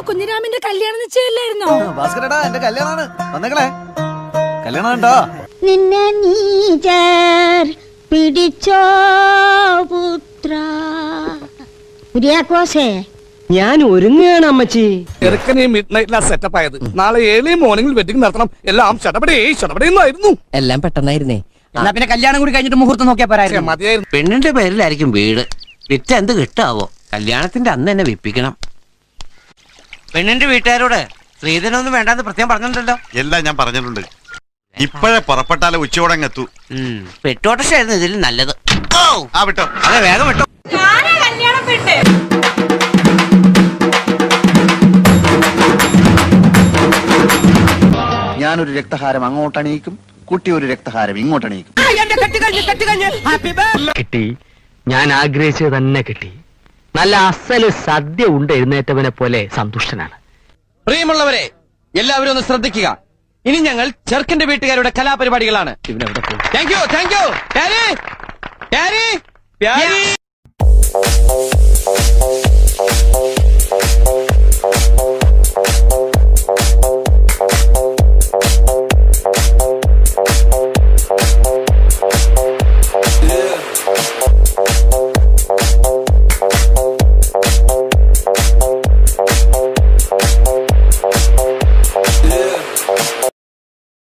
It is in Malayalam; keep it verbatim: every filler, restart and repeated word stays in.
കുഞ്ഞിരാമന്റെ കല്യാണം നിശ്ചയല്ലായിരുന്നോ? ഭാസ്കരടാ എന്റെ കല്യാണാണ്. വന്നേക്കണേ. കല്യാണം ഉണ്ടോ? നിന്നെ നീചർ പിടിച്ചോ പുത്ര. കുര്യാക്കോസേ, ഞാൻ ഒരുങ്ങുകയാണ് അമ്മച്ചി. ചെറുക്കനെ മിഡ് നൈറ്റിലാ സെറ്റപ്പ് ആയത്. നാളെ ഏഴ് മോർണിംഗിൽ വെഡിങ് നടത്തണം. എല്ലാം ഷടപടേ ഷടപടേന്നായിരുന്നു. എല്ലാം പെട്ടെന്നായിരുന്നേ. എന്നാ പിന്നെ കല്യാണം കൂടി കഴിഞ്ഞിട്ട് മുഹൂർത്തം നോക്കിയാ പോരായിരുന്നു. മതിയായിരുന്നു. പെണ്ണിന്റെ പേരിലായിരിക്കും വീട്. വിറ്റ് എന്ത് കിട്ടാവോ? കല്യാണത്തിന്റെ അന്ന് തന്നെ വിപ്പിക്കണം. പെണ്ണിന്റെ വീട്ടുകാരോട് സ്ത്രീധനൊന്നും വേണ്ടാന്ന് പ്രത്യേകം പറഞ്ഞിട്ടുണ്ടല്ലോ. എല്ലാം ഞാൻ പറഞ്ഞിട്ടുണ്ട്. ഇപ്പോഴേ പുറപ്പെട്ടാലേ ഉച്ചയോടെ എത്തു. പെട്ടോട്ടശായിരുന്നു ഇതിൽ നല്ലത്. ആ വിട്ടോ. അതെ വേഗം വിട്ടോ. ഞാനൊരു രക്തഹാരം അങ്ങോട്ടണിയിക്കും, കുട്ടി ഒരു രക്തഹാരം ഇങ്ങോട്ടണിയിക്കും. കിട്ടി, ഞാൻ ആഗ്രഹിച്ചത് തന്നെ കിട്ടി. നല്ല അസല് സദ്യ ഉണ്ട് എഴുന്നേറ്റവനെ പോലെ സന്തുഷ്ടനാണ്. പ്രിയമുള്ളവരെ, എല്ലാവരും ഒന്ന് ശ്രദ്ധിക്കുക. ഇനി ഞങ്ങൾ ചെറുക്കന്റെ വീട്ടുകാരുടെ കലാപരിപാടികളാണ്. Thank you thank you Pyari Pyari Pyari.